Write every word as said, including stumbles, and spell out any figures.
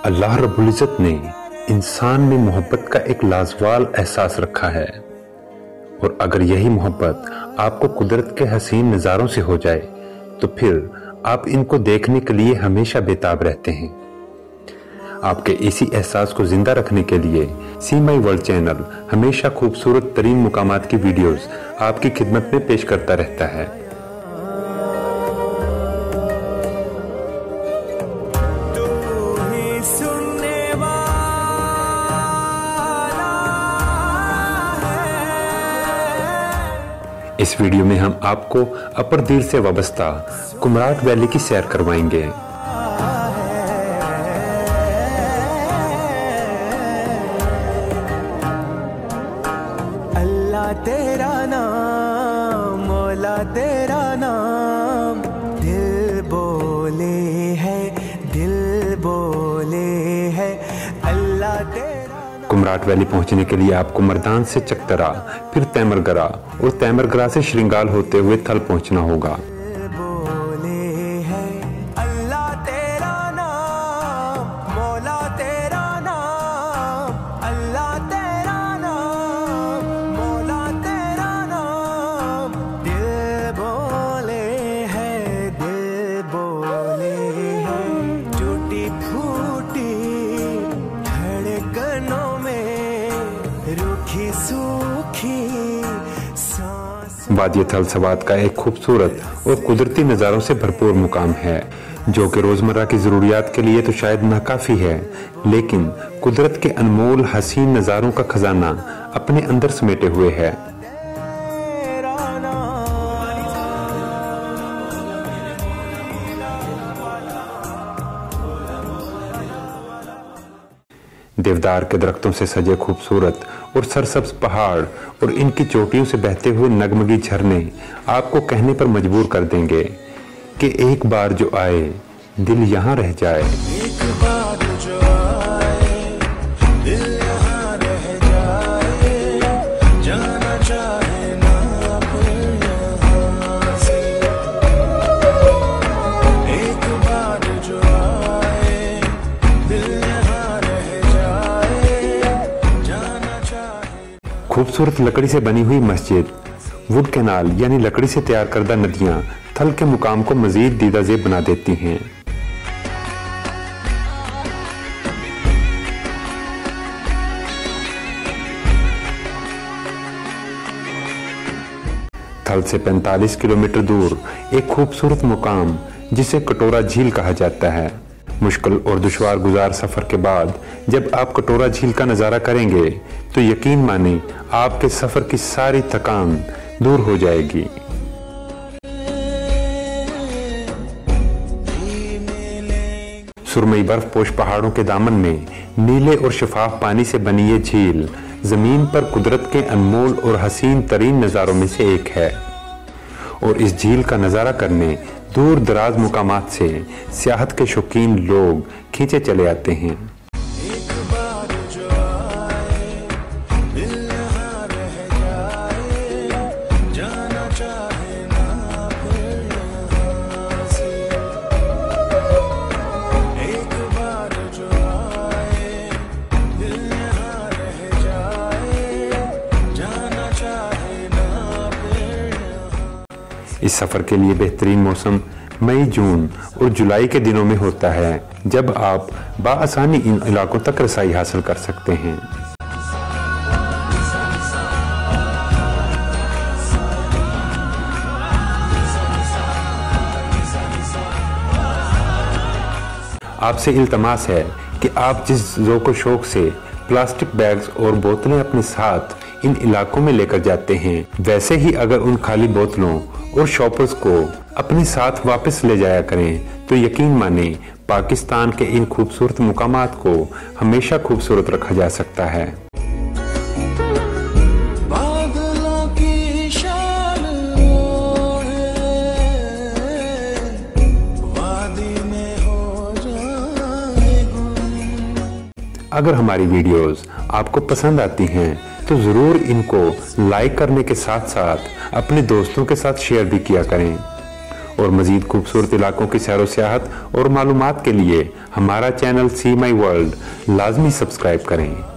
अल्लाह रब्बुल इज़्ज़त ने इंसान में मोहब्बत का एक लाजवाब एहसास रखा है, और अगर यही मोहब्बत आपको कुदरत के हसीन नज़ारों से हो जाए तो फिर आप इनको देखने के लिए हमेशा बेताब रहते हैं। आपके इसी एहसास को जिंदा रखने के लिए सी माई वर्ल्ड चैनल हमेशा खूबसूरत तरीन मुकामात की वीडियोस आपकी खिदमत में पेश करता रहता है। इस वीडियो में हम आपको अपर दील से वाबस्ता कुमराट वैली की सैर करवाएंगे। अल्लाह तेरा नाम, मौला तेरा नाम, दिल बोले है, दिल बोले है, अल्लाह तेरा। कुमराट वैली पहुंचने के लिए आपको मर्दान से चकतरा, फिर तैमरगरा और तैमरगरा से श्रृंगाल होते हुए थल पहुंचना होगा। वादी थल स्वात का एक खूबसूरत और कुदरती नज़ारों से भरपूर मुकाम है, जो कि रोज़मर्रा की ज़रूरियात के लिए तो शायद नाकाफ़ी है, लेकिन कुदरत के अनमोल हसीन नज़ारों का खजाना अपने अंदर समेटे हुए है। देवदार के दरख्तों से सजे खूबसूरत और सरसब्ज पहाड़ और इनकी चोटियों से बहते हुए नगमगी झरने आपको कहने पर मजबूर कर देंगे कि एक बार जो आए दिल यहाँ रह जाए। एक बार जो आए दिल यहाँ रह जाए, जाना चाहे ना फिर यहाँ से। एक बार जो आए दिल यहाँ रह जाए, जाना चाहे। खूबसूरत लकड़ी से बनी हुई मस्जिद, वुड कैनाल यानी लकड़ी से तैयार करदा नदियां थल के मुकाम को मजीद दीदाजेब बना देती हैं। थल से पैंतालीस किलोमीटर दूर एक खूबसूरत मुकाम जिसे कटोरा झील कहा जाता है। मुश्किल और दुश्वार गुजार सफर के बाद जब आप कटोरा झील का नज़ारा करेंगे तो यकीन माने आपके सफर की सारी थकान दूर हो जाएगी। सुरमई बर्फपोश पहाड़ों के दामन में नीले और शफाफ पानी से बनी ये झील जमीन पर कुदरत के अनमोल और हसीन तरीन नज़ारों में से एक है, और इस झील का नज़ारा करने दूर दराज मुकामात से सियाहत के शौकीन लोग खींचे चले आते हैं। एक बार जो आए दिल यहाँ रह जाए, जाना चाहे ना फिर यहाँ से। एक बार जो आए दिल यहाँ रह जाए, जाना चाहे ना फिर यहाँ। इस सफर के लिए बेहतरीन मौसम मई, जून और जुलाई के दिनों में होता है, जब आप बाआसानी इन इलाकों तक रसाई हासिल कर सकते हैं। आपसे इल्तमास है कि आप जिस ज़ौक़ शौक से प्लास्टिक बैग्स और बोतलें अपने साथ इन इलाकों में लेकर जाते हैं, वैसे ही अगर उन खाली बोतलों और शॉपर्स को अपने साथ वापस ले जाया करें तो यकीन माने पाकिस्तान के इन खूबसूरत मुकामात को हमेशा खूबसूरत रखा जा सकता है। बादलों की शान वादी में हो जाए गुम। अगर हमारी वीडियोस आपको पसंद आती हैं तो ज़रूर इनको लाइक करने के साथ साथ अपने दोस्तों के साथ शेयर भी किया करें, और मज़ीद खूबसूरत इलाकों की सैर व सियाहत और मालूमात के लिए हमारा चैनल सी माई वर्ल्ड लाजमी सब्सक्राइब करें।